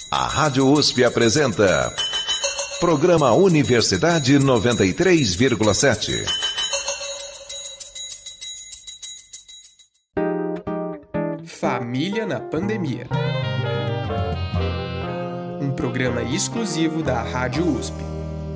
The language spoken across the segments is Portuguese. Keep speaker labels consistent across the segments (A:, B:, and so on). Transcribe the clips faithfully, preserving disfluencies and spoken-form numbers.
A: A Rádio U S P apresenta Programa Universidade noventa e três vírgula sete.
B: Família na Pandemia. Um programa exclusivo da Rádio U S P.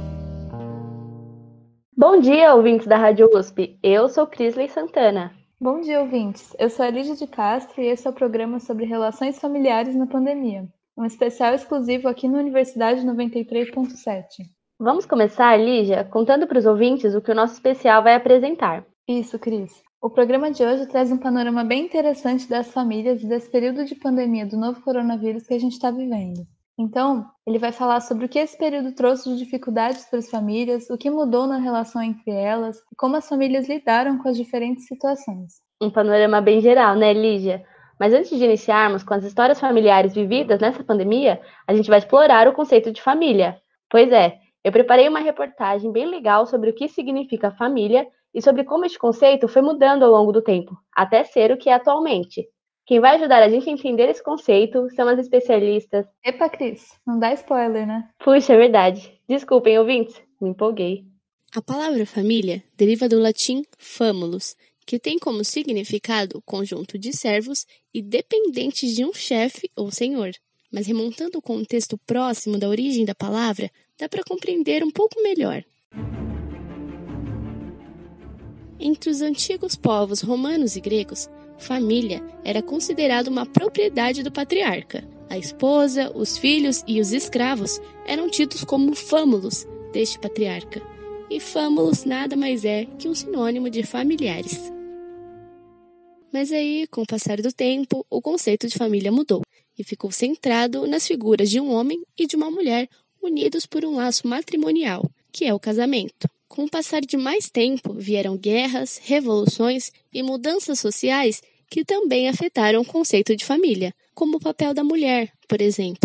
C: Bom dia, ouvintes da Rádio U S P. Eu sou Crisley Santana.
D: Bom dia, ouvintes. Eu sou a Lígia de Castro e esse é o programa sobre relações familiares na pandemia. Um especial exclusivo aqui na Universidade noventa e três ponto sete.
C: Vamos começar, Lígia, contando para os ouvintes o que o nosso especial vai apresentar.
D: Isso, Cris. O programa de hoje traz um panorama bem interessante das famílias e desse período de pandemia do novo coronavírus que a gente está vivendo. Então, ele vai falar sobre o que esse período trouxe de dificuldades para as famílias, o que mudou na relação entre elas e como as famílias lidaram com as diferentes situações.
C: Um panorama bem geral, né, Lígia? Mas antes de iniciarmos com as histórias familiares vividas nessa pandemia, a gente vai explorar o conceito de família. Pois é, eu preparei uma reportagem bem legal sobre o que significa família e sobre como este conceito foi mudando ao longo do tempo, até ser o que é atualmente. Quem vai ajudar a gente a entender esse conceito são as especialistas...
D: Epa, Cris, não dá spoiler, né?
C: Puxa, é verdade. Desculpem, ouvintes, me empolguei.
E: A palavra família deriva do latim famulus, que tem como significado conjunto de servos e dependentes de um chefe ou senhor. Mas remontando o contexto próximo da origem da palavra, dá para compreender um pouco melhor. Entre os antigos povos romanos e gregos, família era considerada uma propriedade do patriarca. A esposa, os filhos e os escravos eram tidos como fâmulos deste patriarca. E fâmulos nada mais é que um sinônimo de familiares. Mas aí, com o passar do tempo, o conceito de família mudou e ficou centrado nas figuras de um homem e de uma mulher unidos por um laço matrimonial, que é o casamento. Com o passar de mais tempo, vieram guerras, revoluções e mudanças sociais que também afetaram o conceito de família, como o papel da mulher, por exemplo.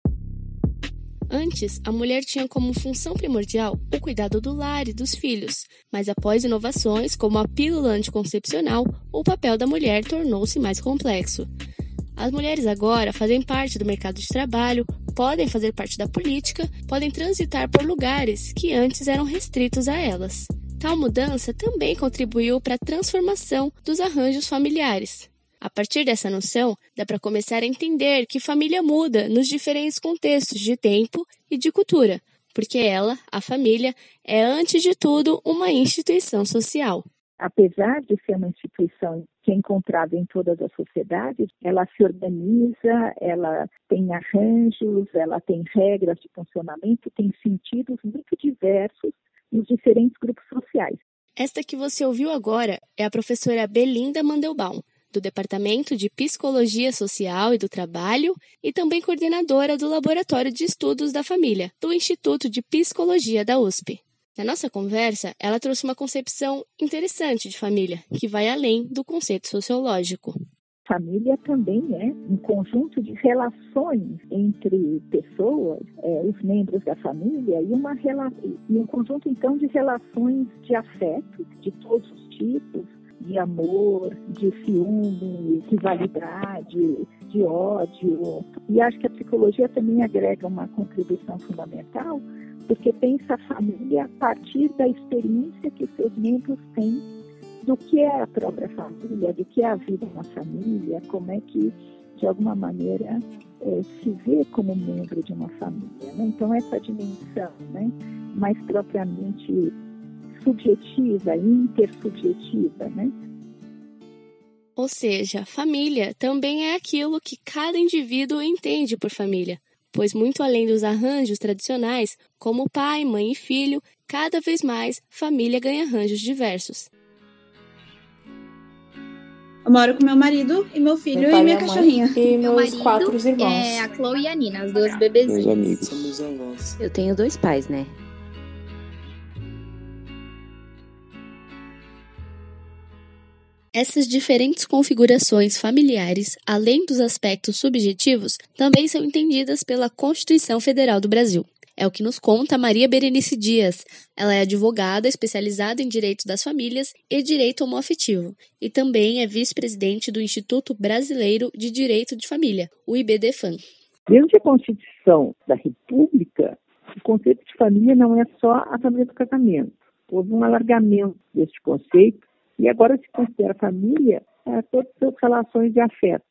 E: Antes, a mulher tinha como função primordial o cuidado do lar e dos filhos, mas após inovações como a pílula anticoncepcional, o papel da mulher tornou-se mais complexo. As mulheres agora fazem parte do mercado de trabalho, podem fazer parte da política, podem transitar por lugares que antes eram restritos a elas. Tal mudança também contribuiu para a transformação dos arranjos familiares. A partir dessa noção, dá para começar a entender que família muda nos diferentes contextos de tempo e de cultura, porque ela, a família, é antes de tudo uma instituição social.
F: Apesar de ser uma instituição que é encontrada em todas as sociedades, ela se organiza, ela tem arranjos, ela tem regras de funcionamento, tem sentidos muito diversos nos diferentes grupos sociais.
E: Esta que você ouviu agora é a professora Belinda Mandelbaum, do Departamento de Psicologia Social e do Trabalho e também coordenadora do Laboratório de Estudos da Família, do Instituto de Psicologia da U S P. Na nossa conversa, ela trouxe uma concepção interessante de família, que vai além do conceito sociológico.
F: Família também é um conjunto de relações entre pessoas, é, os membros da família, e, uma rela- e um conjunto, então, de relações de afeto, de todos os tipos, de amor, de ciúme, rivalidade, de ódio. E acho que a psicologia também agrega uma contribuição fundamental, porque pensa a família a partir da experiência que os seus membros têm do que é a própria família, do que é a vida na família, como é que, de alguma maneira, é, se vê como membro de uma família, né? Então, essa dimensão, né, mais propriamente subjetiva e intersubjetiva, né?
E: Ou seja, família também é aquilo que cada indivíduo entende por família, pois muito além dos arranjos tradicionais, como pai, mãe e filho, cada vez mais família ganha arranjos diversos.
G: Eu moro com meu marido e meu filho
H: meu
G: e minha cachorrinha.
H: E
I: meu
H: meus
I: marido
H: quatro irmãos.
I: É a Chloe e a Nina, as duas bebezinhas.
J: Meus amigos.
K: São meus avós.
L: Eu tenho dois pais, né?
E: Essas diferentes configurações familiares, além dos aspectos subjetivos, também são entendidas pela Constituição Federal do Brasil. É o que nos conta Maria Berenice Dias. Ela é advogada especializada em Direito das Famílias e Direito Homoafetivo e também é vice-presidente do Instituto Brasileiro de Direito de Família, o I B D F A M.
F: Desde a Constituição da República, o conceito de família não é só a família do casamento. Houve um alargamento deste conceito e agora se considera família é, todas as relações de afeto.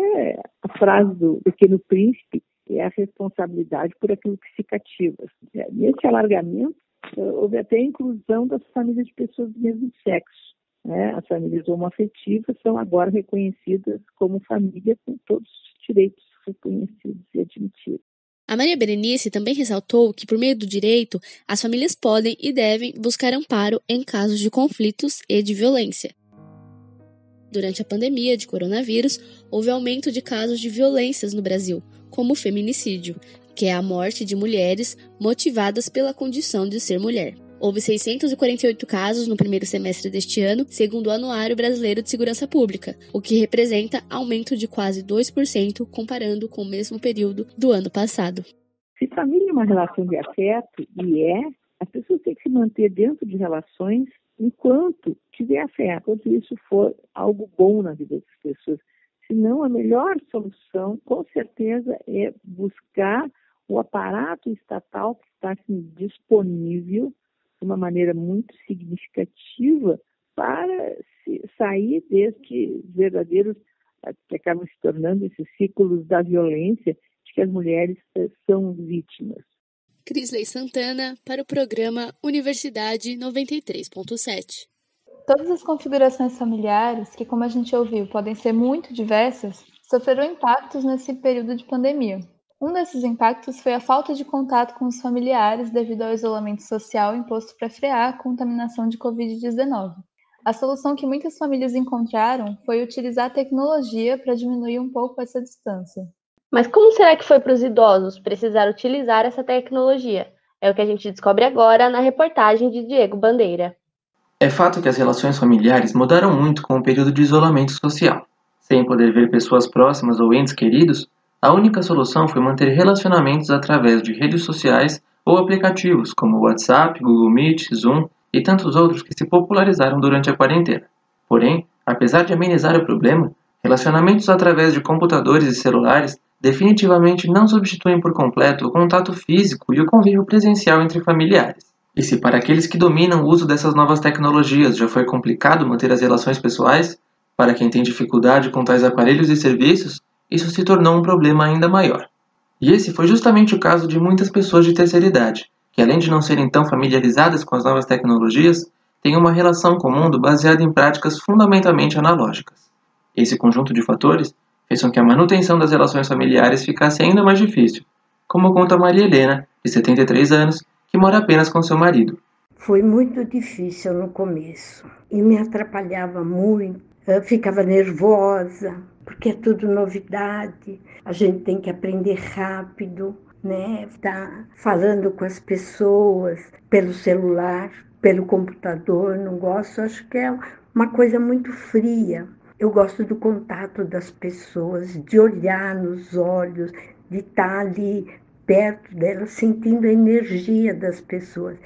F: É a frase do Pequeno Príncipe, é a responsabilidade por aquilo que se cativa. É, nesse alargamento, houve até a inclusão das famílias de pessoas do mesmo sexo. Né? As famílias homoafetivas são agora reconhecidas como família com todos os direitos reconhecidos e admitidos.
E: A Maria Berenice também ressaltou que, por meio do direito, as famílias podem e devem buscar amparo em casos de conflitos e de violência. Durante a pandemia de coronavírus, houve aumento de casos de violências no Brasil, como o feminicídio, que é a morte de mulheres motivadas pela condição de ser mulher. Houve seiscentos e quarenta e oito casos no primeiro semestre deste ano, segundo o Anuário Brasileiro de Segurança Pública, o que representa aumento de quase dois por cento comparando com o mesmo período do ano passado.
F: Se família é uma relação de afeto, e é, as pessoas têm que se manter dentro de relações enquanto tiver afeto, enquanto isso for algo bom na vida das pessoas. Senão, a melhor solução, com certeza, é buscar o aparato estatal que está assim, disponível de uma maneira muito significativa para se sair destes verdadeiros, que acabam se tornando esses ciclos da violência de que as mulheres são vítimas.
E: Crisley Santana, para o programa Universidade noventa e três ponto sete.
D: Todas as configurações familiares, que como a gente ouviu, podem ser muito diversas, sofreram impactos nesse período de pandemia. Um desses impactos foi a falta de contato com os familiares devido ao isolamento social imposto para frear a contaminação de covid dezenove. A solução que muitas famílias encontraram foi utilizar a tecnologia para diminuir um pouco essa distância.
C: Mas como será que foi para os idosos precisar utilizar essa tecnologia? É o que a gente descobre agora na reportagem de Diego Bandeira.
H: É fato que as relações familiares mudaram muito com o período de isolamento social. Sem poder ver pessoas próximas ou entes queridos, a única solução foi manter relacionamentos através de redes sociais ou aplicativos como WhatsApp, Google Meet, Zoom e tantos outros que se popularizaram durante a quarentena. Porém, apesar de amenizar o problema, relacionamentos através de computadores e celulares definitivamente não substituem por completo o contato físico e o convívio presencial entre familiares. E se para aqueles que dominam o uso dessas novas tecnologias já foi complicado manter as relações pessoais, para quem tem dificuldade com tais aparelhos e serviços, isso se tornou um problema ainda maior. E esse foi justamente o caso de muitas pessoas de terceira idade, que além de não serem tão familiarizadas com as novas tecnologias, têm uma relação com o mundo baseada em práticas fundamentalmente analógicas. Esse conjunto de fatores fez com que a manutenção das relações familiares ficasse ainda mais difícil, como conta Maria Helena, de setenta e três anos, que mora apenas com seu marido.
J: Foi muito difícil no começo e me atrapalhava muito, eu ficava nervosa, porque é tudo novidade, a gente tem que aprender rápido, né? Tá falando com as pessoas pelo celular, pelo computador, não gosto, acho que é uma coisa muito fria. Eu gosto do contato das pessoas, de olhar nos olhos, de estar ali perto delas, sentindo a energia das pessoas.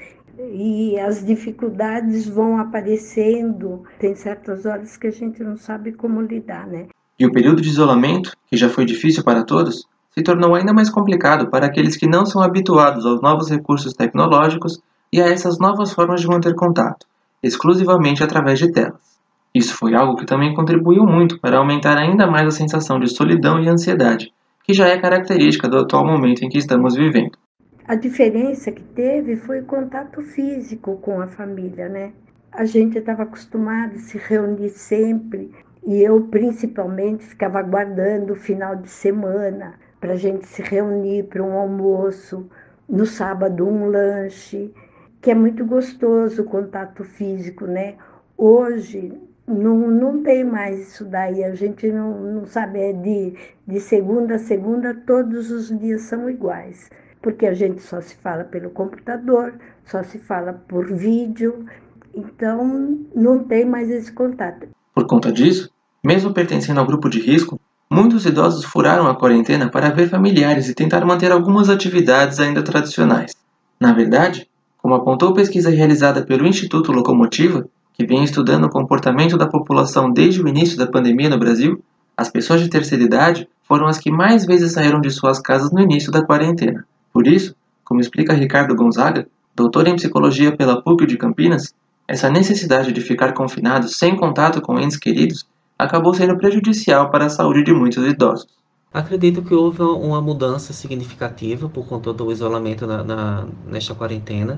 J: E as dificuldades vão aparecendo, tem certas horas que a gente não sabe como lidar, né?
H: E o período de isolamento, que já foi difícil para todos, se tornou ainda mais complicado para aqueles que não são habituados aos novos recursos tecnológicos e a essas novas formas de manter contato, exclusivamente através de telas. Isso foi algo que também contribuiu muito para aumentar ainda mais a sensação de solidão e ansiedade, que já é característica do atual momento em que estamos vivendo.
J: A diferença que teve foi o contato físico com a família, né? A gente estava acostumado a se reunir sempre, e eu principalmente ficava aguardando o final de semana para a gente se reunir para um almoço, no sábado um lanche, que é muito gostoso o contato físico, né? Hoje não, não tem mais isso daí, a gente não, não sabe, é de, de segunda a segunda, todos os dias são iguais, porque a gente só se fala pelo computador, só se fala por vídeo, então não tem mais esse contato.
H: Por conta disso, mesmo pertencendo ao grupo de risco, muitos idosos furaram a quarentena para ver familiares e tentar manter algumas atividades ainda tradicionais. Na verdade, como apontou pesquisa realizada pelo Instituto Locomotiva, que vem estudando o comportamento da população desde o início da pandemia no Brasil, as pessoas de terceira idade foram as que mais vezes saíram de suas casas no início da quarentena. Por isso, como explica Ricardo Gonzaga, doutor em psicologia pela P U C de Campinas, essa necessidade de ficar confinado sem contato com entes queridos acabou sendo prejudicial para a saúde de muitos idosos.
K: Acredito que houve uma mudança significativa por conta do isolamento na, na, nesta quarentena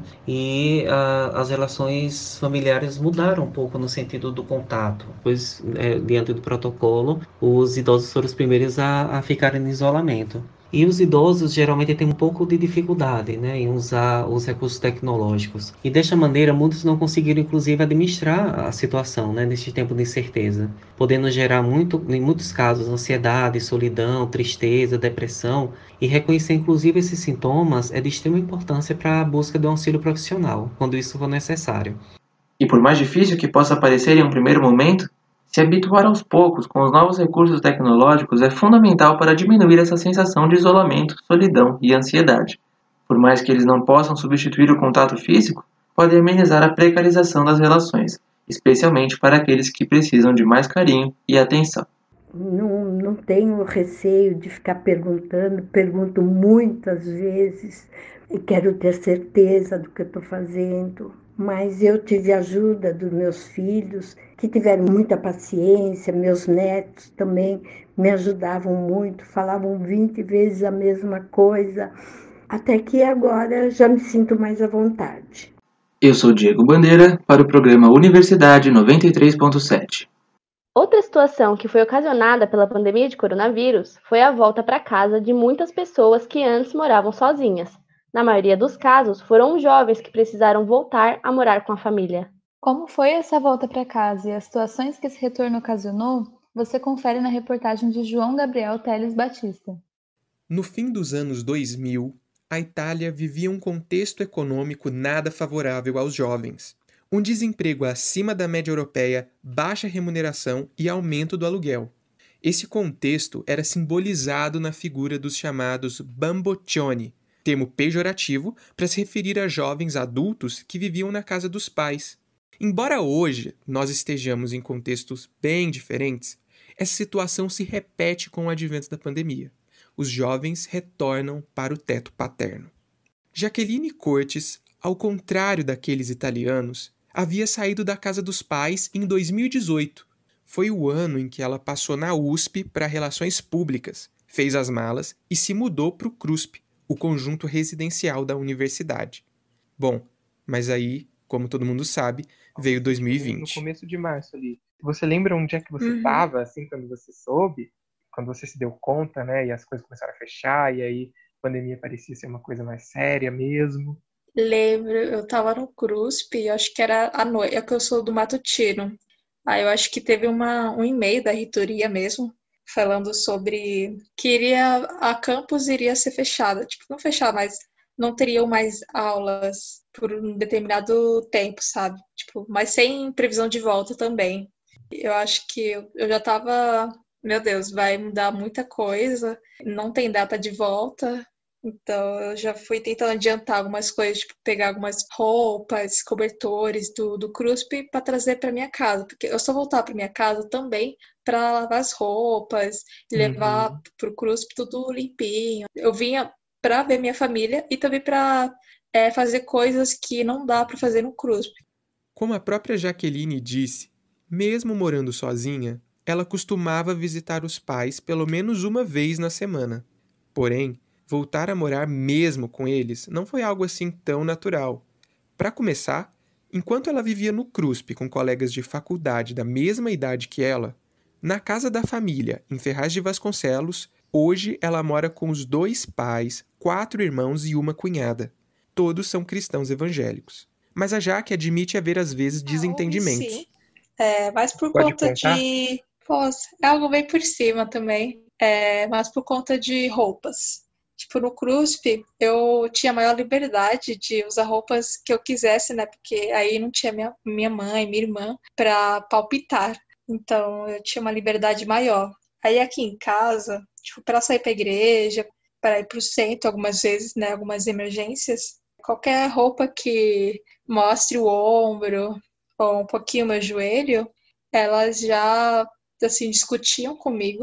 K: e a, as relações familiares mudaram um pouco no sentido do contato, pois é, diante do protocolo, os idosos foram os primeiros a, a ficarem em isolamento. E os idosos geralmente têm um pouco de dificuldade, né, em usar os recursos tecnológicos. E desta maneira, muitos não conseguiram, inclusive, administrar a situação, né, neste tempo de incerteza, podendo gerar, muito, em muitos casos, ansiedade, solidão, tristeza, depressão. E reconhecer, inclusive, esses sintomas é de extrema importância para a busca de um auxílio profissional, quando isso for necessário.
H: E por mais difícil que possa parecer em um primeiro momento, se habituar aos poucos com os novos recursos tecnológicos é fundamental para diminuir essa sensação de isolamento, solidão e ansiedade. Por mais que eles não possam substituir o contato físico, podem amenizar a precarização das relações, especialmente para aqueles que precisam de mais carinho e atenção.
J: Não, não tenho receio de ficar perguntando, pergunto muitas vezes e quero ter certeza do que eu estou fazendo. Mas eu tive ajuda dos meus filhos, que tiveram muita paciência, meus netos também me ajudavam muito, falavam vinte vezes a mesma coisa, até que agora já me sinto mais à vontade.
H: Eu sou Diego Bandeira, para o programa Universidade noventa e três ponto sete.
C: Outra situação que foi ocasionada pela pandemia de coronavírus foi a volta para casa de muitas pessoas que antes moravam sozinhas. Na maioria dos casos, foram os jovens que precisaram voltar a morar com a família.
D: Como foi essa volta para casa e as situações que esse retorno ocasionou, você confere na reportagem de João Gabriel Teles Batista.
B: No fim dos anos dois mil, a Itália vivia um contexto econômico nada favorável aos jovens. Um desemprego acima da média europeia, baixa remuneração e aumento do aluguel. Esse contexto era simbolizado na figura dos chamados bamboccioni, termo pejorativo para se referir a jovens adultos que viviam na casa dos pais. Embora hoje nós estejamos em contextos bem diferentes, essa situação se repete com o advento da pandemia. Os jovens retornam para o teto paterno. Jaqueline Cortes, ao contrário daqueles italianos, havia saído da casa dos pais em dois mil e dezoito. Foi o ano em que ela passou na U S P para Relações Públicas, fez as malas e se mudou para o CRUSP, o conjunto residencial da universidade. Bom, mas aí, como todo mundo sabe, veio dois mil e vinte.
L: No começo de março ali. Você lembra onde é que você estava, uhum. assim, quando você soube? Quando você se deu conta, né? E as coisas começaram a fechar, e aí a pandemia parecia ser uma coisa mais séria mesmo.
I: Lembro, eu tava no CRUSP, eu acho que era à noite, é que eu sou do matutino. Aí eu acho que teve uma, um e-mail da reitoria mesmo, falando sobre que iria, a campus iria ser fechada, tipo, não fechar, mas não teriam mais aulas por um determinado tempo, sabe? Tipo, mas sem previsão de volta também. Eu acho que eu, eu já tava, meu Deus, vai mudar muita coisa, não tem data de volta, então eu já fui tentando adiantar algumas coisas, tipo, pegar algumas roupas, cobertores do, do CRUSP para trazer para minha casa, porque eu só voltar para minha casa também para lavar as roupas, levar uhum. para o CRUSP tudo limpinho. Eu vinha para ver minha família e também para é, fazer coisas que não dá para fazer no CRUSP.
B: Como a própria Jaqueline disse, mesmo morando sozinha, ela costumava visitar os pais pelo menos uma vez na semana. Porém, voltar a morar mesmo com eles não foi algo assim tão natural. Para começar, enquanto ela vivia no CRUSP com colegas de faculdade da mesma idade que ela, na casa da família, em Ferraz de Vasconcelos, hoje ela mora com os dois pais, quatro irmãos e uma cunhada. Todos são cristãos evangélicos. Mas a Jaque admite haver às vezes desentendimentos.
I: Sim, é, mas por
L: Pode
I: conta
L: contar?
I: de... Posso, é algo bem por cima também, é, mas por conta de roupas. Tipo, no CRUSP, eu tinha maior liberdade de usar roupas que eu quisesse, né? Porque aí não tinha minha, minha mãe, minha irmã pra palpitar. Então, eu tinha uma liberdade maior. Aí, aqui em casa, tipo, pra sair pra igreja, para ir pro centro algumas vezes, né? Algumas emergências. Qualquer roupa que mostre o ombro ou um pouquinho o meu joelho, elas já, assim, discutiam comigo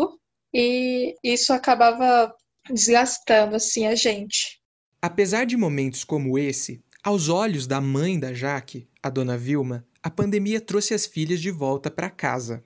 I: e isso acabava desgastando assim a gente.
B: Apesar de momentos como esse, aos olhos da mãe da Jaque, a dona Vilma, a pandemia trouxe as filhas de volta para casa.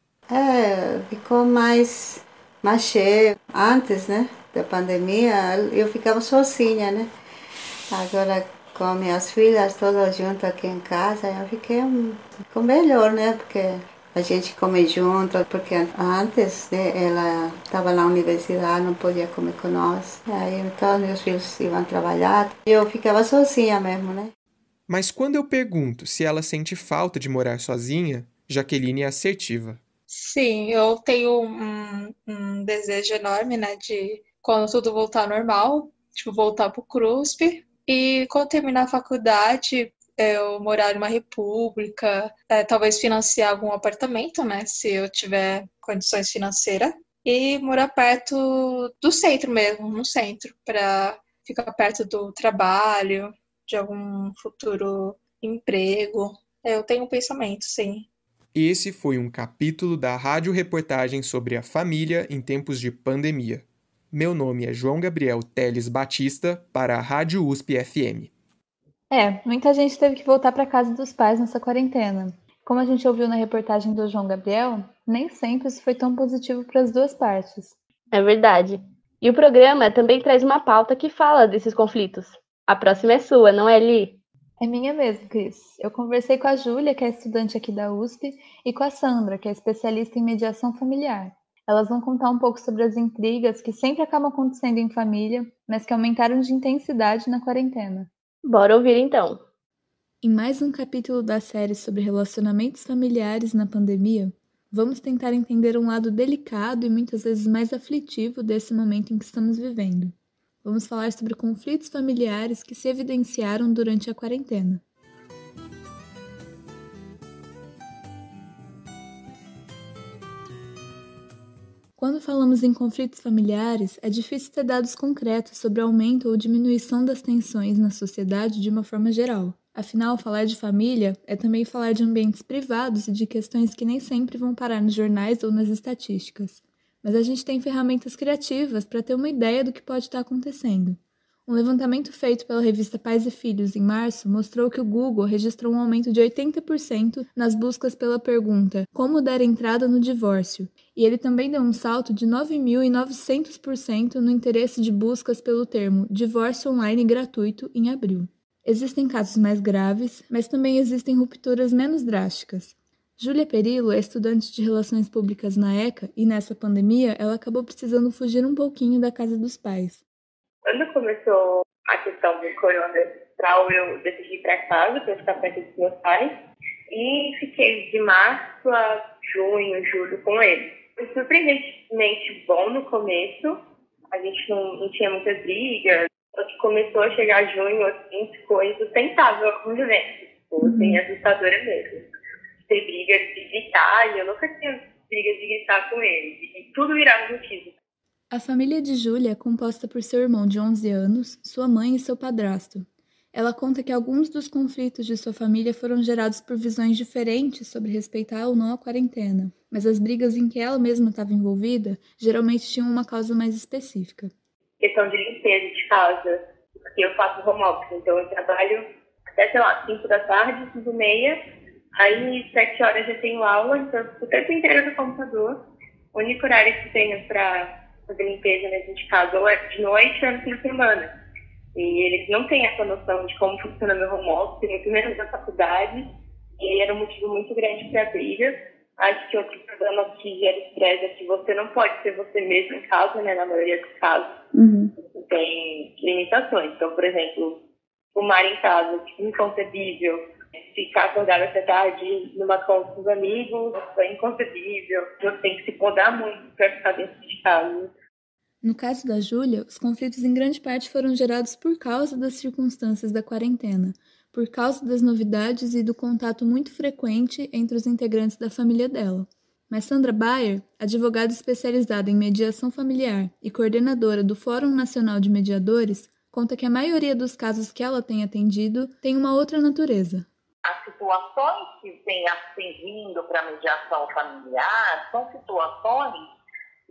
M: É, ficou mais, mais cheio. Antes, né, da pandemia, eu ficava sozinha, né? Agora, com minhas filhas todas juntas aqui em casa, eu fiquei um, ficou melhor, né? Porque a gente come junto, porque antes, né, ela estava na universidade, não podia comer com nós. Aí, então, meus filhos iam trabalhar. Eu ficava sozinha mesmo, né?
B: Mas quando eu pergunto se ela sente falta de morar sozinha, Jaqueline é assertiva.
I: Sim, eu tenho um, um desejo enorme, né, de quando tudo voltar ao normal, tipo, voltar pro CRUSP. E quando terminar a faculdade, eu morar em uma república, é, talvez financiar algum apartamento, né, se eu tiver condições financeiras. E morar perto do centro mesmo, no centro, para ficar perto do trabalho, de algum futuro emprego. Eu tenho um pensamento, sim.
B: Esse foi um capítulo da rádio-reportagem sobre a família em tempos de pandemia. Meu nome é João Gabriel Teles Batista, para a Rádio U S P F M.
D: É, muita gente teve que voltar para casa dos pais nessa quarentena. Como a gente ouviu na reportagem do João Gabriel, nem sempre isso foi tão positivo para as duas partes.
C: É verdade. E o programa também traz uma pauta que fala desses conflitos. A próxima é sua, não é, Li?
D: É minha mesmo, Cris. Eu conversei com a Júlia, que é estudante aqui da U S P, e com a Sandra, que é especialista em mediação familiar. Elas vão contar um pouco sobre as intrigas que sempre acabam acontecendo em família, mas que aumentaram de intensidade na quarentena.
C: Bora ouvir então.
D: Em mais um capítulo da série sobre relacionamentos familiares na pandemia, vamos tentar entender um lado delicado e muitas vezes mais aflitivo desse momento em que estamos vivendo. Vamos falar sobre conflitos familiares que se evidenciaram durante a quarentena. Quando falamos em conflitos familiares, é difícil ter dados concretos sobre o aumento ou diminuição das tensões na sociedade de uma forma geral. Afinal, falar de família é também falar de ambientes privados e de questões que nem sempre vão parar nos jornais ou nas estatísticas. Mas a gente tem ferramentas criativas para ter uma ideia do que pode estar acontecendo. Um levantamento feito pela revista Pais e Filhos em março mostrou que o Google registrou um aumento de oitenta por cento nas buscas pela pergunta "Como dar entrada no divórcio?", e ele também deu um salto de nove mil e novecentos por cento no interesse de buscas pelo termo "divórcio online gratuito" em abril. Existem casos mais graves, mas também existem rupturas menos drásticas. Júlia Perillo é estudante de Relações Públicas na ECA e, nessa pandemia, ela acabou precisando fugir um pouquinho da casa dos pais.
N: Quando começou a questão do coronavírus, eu decidi ir para casa para ficar perto dos meus pais e fiquei de março a junho, julho com eles. Foi surpreendentemente bom no começo, a gente não, não tinha muitas brigas, só que começou a chegar junho, assim, ficou insustentável a convivência, ficou assim, assustadora mesmo. Ter brigas de gritar, e eu nunca tinha brigas de gritar com eles, e tudo virava motivo.
D: A família de Júlia é composta por seu irmão de onze anos, sua mãe e seu padrasto. Ela conta que alguns dos conflitos de sua família foram gerados por visões diferentes sobre respeitar ou não a quarentena, mas as brigas em que ela mesma estava envolvida geralmente tinham uma causa mais específica.
N: Questão de limpeza de casa, porque eu faço home office, então eu trabalho até, sei lá, cinco da tarde, cinco e meia, aí sete horas já tenho aula, então eu fico o tempo inteiro no computador. O único horário que tenho para fazer limpeza mesmo de casa ou é de noite ou é no fim de semana. E eles não têm essa noção de como funciona meu home office, muito menos da faculdade, e era um motivo muito grande para a briga. Acho que outro problema que gera estresse é que você não pode ser você mesmo em casa, né, na maioria dos casos. Uhum. Tem limitações. Então, por exemplo, fumar em casa, tipo, inconcebível. Ficar acordado até tarde numa call com os amigos, é inconcebível. Você tem que se podar muito para ficar dentro de casa.
D: No caso da Júlia, os conflitos em grande parte foram gerados por causa das circunstâncias da quarentena, por causa das novidades e do contato muito frequente entre os integrantes da família dela. Mas Sandra Bayer, advogada especializada em mediação familiar e coordenadora do Fórum Nacional de Mediadores, conta que a maioria dos casos que ela tem atendido tem uma outra natureza.
O: As situações que têm assim vindo para a mediação familiar são situações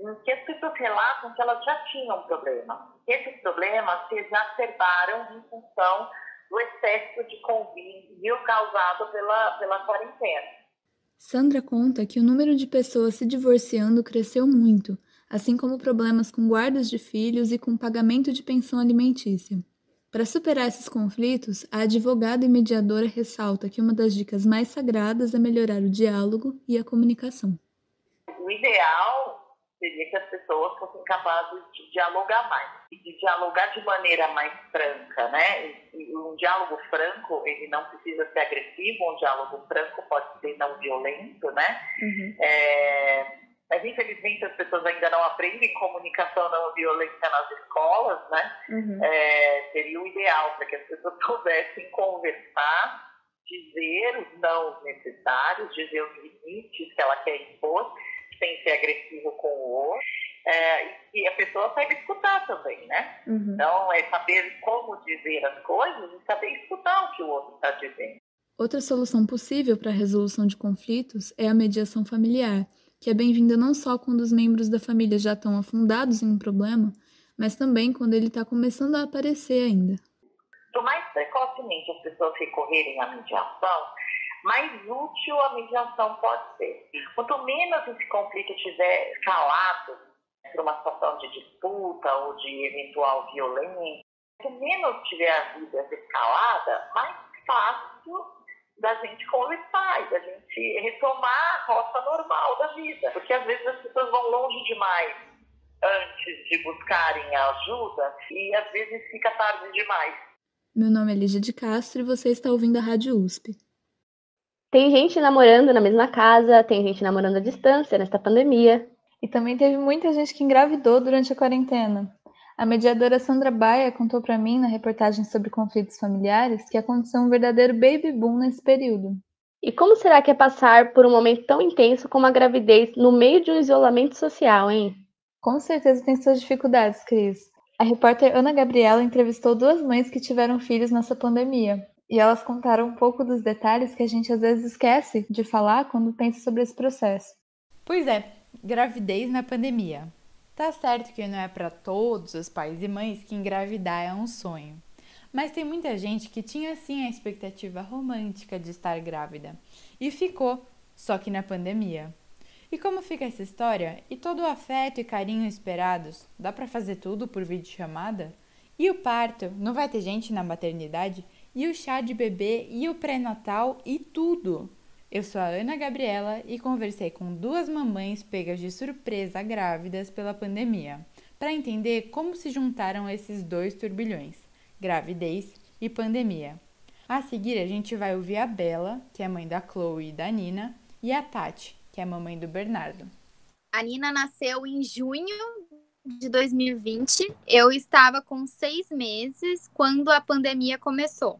O: em que as pessoas relatam que elas já tinham um problema. Esses problemas se exacerbaram em função do excesso de convívio causado pela, pela quarentena.
D: Sandra conta que o número de pessoas se divorciando cresceu muito, assim como problemas com guardas de filhos e com pagamento de pensão alimentícia. Para superar esses conflitos, a advogada e mediadora ressalta que uma das dicas mais sagradas é melhorar o diálogo e a comunicação.
O: O ideal seria que as pessoas fossem capazes de dialogar mais, e de dialogar de maneira mais franca, né? E um diálogo franco, ele não precisa ser agressivo, um diálogo franco pode ser não violento, né? Uhum. É, mas, infelizmente, as pessoas ainda não aprendem comunicação não violenta nas escolas, né? Uhum. É, seria o ideal para que as pessoas pudessem conversar, dizer os não necessários, dizer os limites que ela quer impor, sem ser agressivo com o outro, é, e a pessoa saiba escutar também, né? Uhum. Então, é saber como dizer as coisas e saber escutar o que o outro está dizendo.
D: Outra solução possível para a resolução de conflitos é a mediação familiar, que é bem-vinda não só quando os membros da família já estão afundados em um problema, mas também quando ele está começando a aparecer ainda.
O: Quanto mais precocemente as pessoas recorrerem à mediação, mais útil a mediação pode ser. Quanto menos esse conflito estiver escalado por uma situação de disputa ou de eventual violência, quanto menos tiver havido essa escalada, mais fácil da gente conversar e da gente retomar a rota normal da vida. Porque às vezes as pessoas vão longe demais antes de buscarem a ajuda e às vezes fica tarde demais.
D: Meu nome é Lígia de Castro e você está ouvindo a Rádio U S P.
C: Tem gente namorando na mesma casa, tem gente namorando à distância nesta pandemia.
D: E também teve muita gente que engravidou durante a quarentena. A mediadora Sandra Baia contou para mim, na reportagem sobre conflitos familiares, que aconteceu um verdadeiro baby boom nesse período.
C: E como será que é passar por um momento tão intenso como a gravidez no meio de um isolamento social, hein?
D: Com certeza tem suas dificuldades, Cris. A repórter Ana Gabriela entrevistou duas mães que tiveram filhos nessa pandemia. E elas contaram um pouco dos detalhes que a gente às vezes esquece de falar quando pensa sobre esse processo.
P: Pois é, gravidez na pandemia. Tá certo que não é para todos os pais e mães que engravidar é um sonho. Mas tem muita gente que tinha sim a expectativa romântica de estar grávida. E ficou, só que na pandemia. E como fica essa história? E todo o afeto e carinho esperados? Dá para fazer tudo por videochamada? E o parto? Não vai ter gente na maternidade? E o chá de bebê, e o pré-natal, e tudo. Eu sou a Ana Gabriela e conversei com duas mamães pegas de surpresa grávidas pela pandemia, para entender como se juntaram esses dois turbilhões, gravidez e pandemia. A seguir, a gente vai ouvir a Bela, que é mãe da Chloe e da Nina, e a Tati, que é a mamãe do Bernardo.
Q: A Nina nasceu em junho de dois mil e vinte, eu estava com seis meses quando a pandemia começou.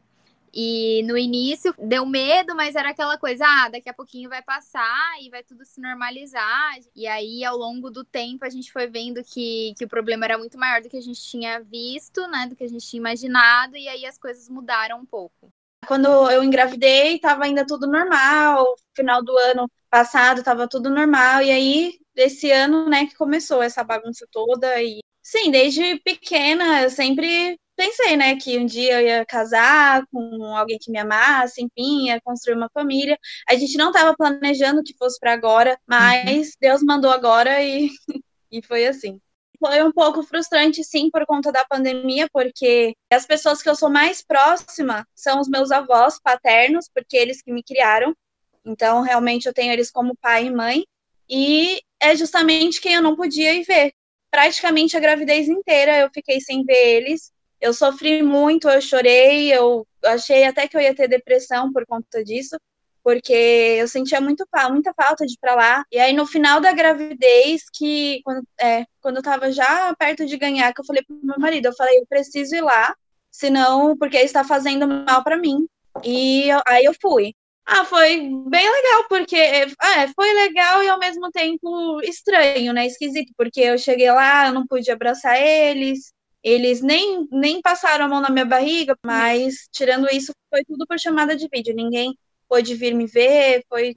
Q: E no início deu medo, mas era aquela coisa, ah, daqui a pouquinho vai passar e vai tudo se normalizar. E aí, ao longo do tempo, a gente foi vendo que, que o problema era muito maior do que a gente tinha visto, né, do que a gente tinha imaginado, e aí as coisas mudaram um pouco.
G: Quando eu engravidei, estava ainda tudo normal, final do ano passado estava tudo normal, e aí, desse ano, né, que começou essa bagunça toda. E sim, desde pequena, eu sempre pensei, né, que um dia eu ia casar com alguém que me amasse, enfim, ia construir uma família. A gente não estava planejando que fosse para agora, mas uhum. Deus mandou agora e, e foi assim. Foi um pouco frustrante, sim, por conta da pandemia, porque as pessoas que eu sou mais próxima são os meus avós paternos, porque eles que me criaram. Então, realmente, eu tenho eles como pai e mãe. E é justamente quem eu não podia ir ver. Praticamente a gravidez inteira eu fiquei sem ver eles. Eu sofri muito, eu chorei, eu achei até que eu ia ter depressão por conta disso, porque eu sentia muito, muita falta de ir pra lá. E aí, no final da gravidez, que quando, é, quando eu tava já perto de ganhar, que eu falei pro meu marido, eu falei, eu preciso ir lá, senão, porque ele está fazendo mal pra mim. E eu, aí eu fui. Ah, foi bem legal, porque é, foi legal e ao mesmo tempo estranho, né, esquisito, porque eu cheguei lá, eu não pude abraçar eles, eles nem, nem passaram a mão na minha barriga, mas tirando isso, foi tudo por chamada de vídeo, ninguém pôde vir me ver, foi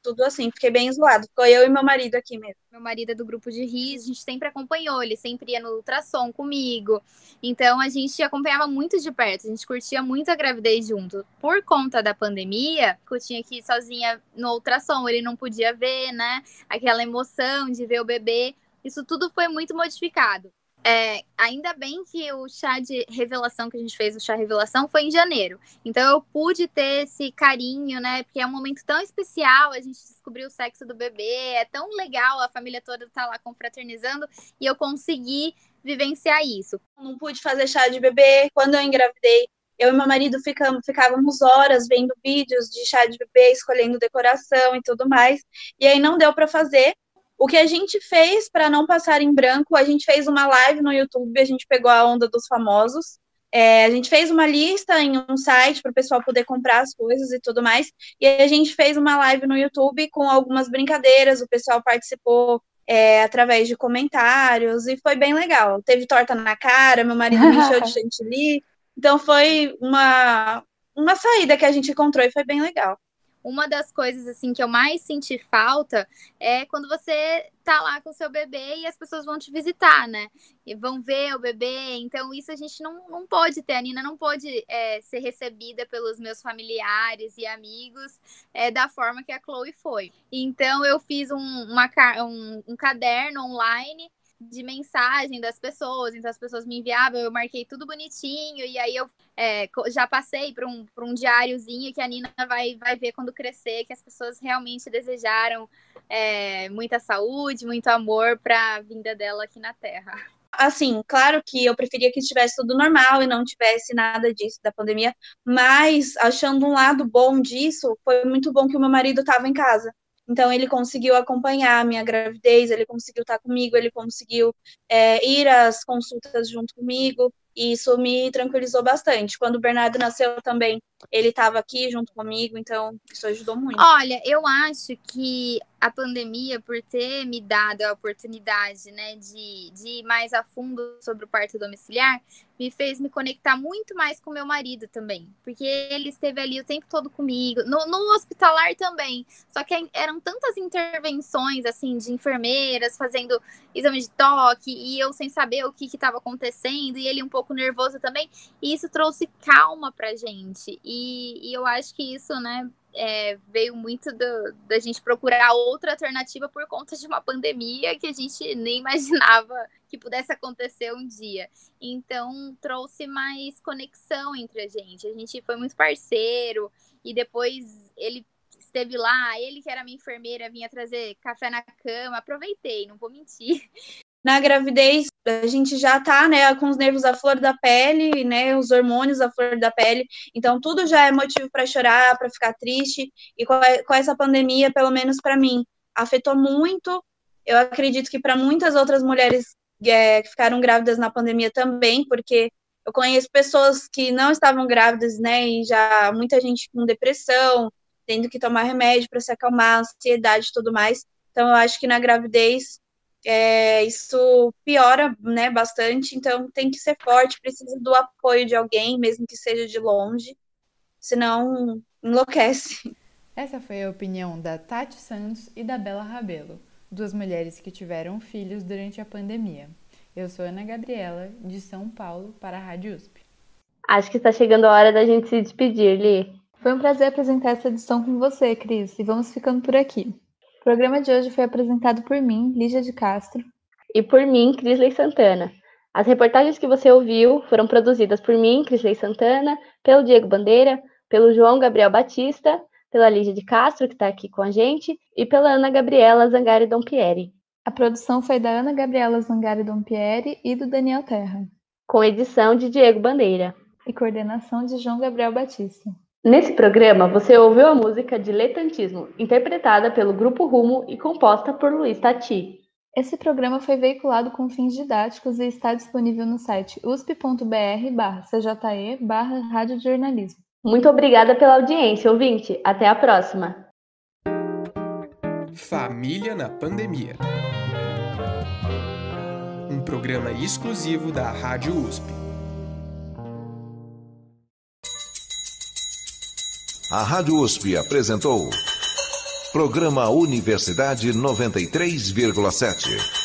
G: tudo assim, fiquei bem isolado. Ficou eu e meu marido aqui mesmo.
Q: Meu marido é do grupo de risco, a gente sempre acompanhou, ele sempre ia no ultrassom comigo. Então, a gente acompanhava muito de perto, a gente curtia muito a gravidez junto. Por conta da pandemia, eu tinha que ir sozinha no ultrassom, ele não podia ver, né? Aquela emoção de ver o bebê. Isso tudo foi muito modificado. É, ainda bem que o chá de revelação que a gente fez, o chá revelação, foi em janeiro. Então eu pude ter esse carinho, né? Porque é um momento tão especial, a gente descobriu o sexo do bebê, é tão legal, a família toda tá lá confraternizando, e eu consegui vivenciar isso.
G: Não pude fazer chá de bebê. Quando eu engravidei, eu e meu marido ficamos, ficávamos horas vendo vídeos de chá de bebê, escolhendo decoração e tudo mais. E aí não deu para fazer. O que a gente fez para não passar em branco, a gente fez uma live no YouTube, a gente pegou a onda dos famosos, é, a gente fez uma lista em um site para o pessoal poder comprar as coisas e tudo mais, e a gente fez uma live no YouTube com algumas brincadeiras, o pessoal participou é, através de comentários, e foi bem legal. Teve torta na cara, meu marido me encheu de chantilly, então foi uma, uma saída que a gente encontrou e foi bem legal.
Q: Uma das coisas, assim, que eu mais senti falta é quando você tá lá com o seu bebê e as pessoas vão te visitar, né? E vão ver o bebê. Então, isso a gente não, não pode ter. A Nina não pode é, ser recebida pelos meus familiares e amigos é, da forma que a Chloe foi. Então, eu fiz um, uma, um, um caderno online de mensagem das pessoas, então as pessoas me enviavam, eu marquei tudo bonitinho, e aí eu é, já passei para um, para um diáriozinho que a Nina vai, vai ver quando crescer, que as pessoas realmente desejaram é, muita saúde, muito amor para a vinda dela aqui na Terra.
G: Assim, claro que eu preferia que estivesse tudo normal e não tivesse nada disso da pandemia, mas achando um lado bom disso, foi muito bom que o meu marido estava em casa. Então, ele conseguiu acompanhar a minha gravidez, ele conseguiu estar comigo, ele conseguiu é, ir às consultas junto comigo, e isso me tranquilizou bastante. Quando o Bernardo nasceu também, ele estava aqui junto comigo, então isso ajudou muito.
Q: Olha, eu acho que a pandemia, por ter me dado a oportunidade, né, de, de ir mais a fundo sobre o parto domiciliar, me fez me conectar muito mais com meu marido também, porque ele esteve ali o tempo todo comigo, no, no hospitalar também, só que eram tantas intervenções, assim, de enfermeiras fazendo exame de toque, e eu sem saber o que estava acontecendo, e ele um pouco nervoso também, e isso trouxe calma pra gente, e, e eu acho que isso, né, É, veio muito do, da gente procurar outra alternativa por conta de uma pandemia que a gente nem imaginava que pudesse acontecer um dia. Então, trouxe mais conexão entre a gente. A gente foi muito parceiro, e depois ele esteve lá, ele que era minha enfermeira, vinha trazer café na cama. Aproveitei, não vou mentir.
G: Na gravidez, a gente já tá, né, com os nervos à flor da pele, né, os hormônios à flor da pele, então tudo já é motivo para chorar, para ficar triste, e com, a, com essa pandemia, pelo menos para mim, afetou muito. Eu acredito que para muitas outras mulheres é, que ficaram grávidas na pandemia também, porque eu conheço pessoas que não estavam grávidas, né, e já muita gente com depressão, tendo que tomar remédio para se acalmar, ansiedade e tudo mais. Então eu acho que na gravidez É, isso piora, né, bastante, então tem que ser forte, precisa do apoio de alguém, mesmo que seja de longe, senão enlouquece.
P: Essa foi a opinião da Tati Santos e da Bela Rabelo, duas mulheres que tiveram filhos durante a pandemia. Eu sou Ana Gabriela, de São Paulo, para a Rádio U S P.
C: Acho que está chegando a hora da gente se despedir, Li.
D: Foi um prazer apresentar essa edição com você, Cris, e vamos ficando por aqui. O programa de hoje foi apresentado por mim, Lígia de Castro.
C: E por mim, Crisley Santana. As reportagens que você ouviu foram produzidas por mim, Crisley Santana, pelo Diego Bandeira, pelo João Gabriel Batista, pela Lígia de Castro, que está aqui com a gente, e pela Ana Gabriela Zangari Dompieri.
D: A produção foi da Ana Gabriela Zangari Dompieri e do Daniel Terra.
C: Com edição de Diego Bandeira.
D: E coordenação de João Gabriel Batista.
C: Nesse programa, você ouviu a música Diletantismo, interpretada pelo Grupo Rumo e composta por Luiz Tati.
D: Esse programa foi veiculado com fins didáticos e está disponível no site usp.br barra cje barra rádio de jornalismo.
C: Muito obrigada pela audiência, ouvinte. Até a próxima.
B: Família na Pandemia. Um programa exclusivo da Rádio U S P.
A: A Rádio U S P apresentou Programa Universidade noventa e três vírgula sete.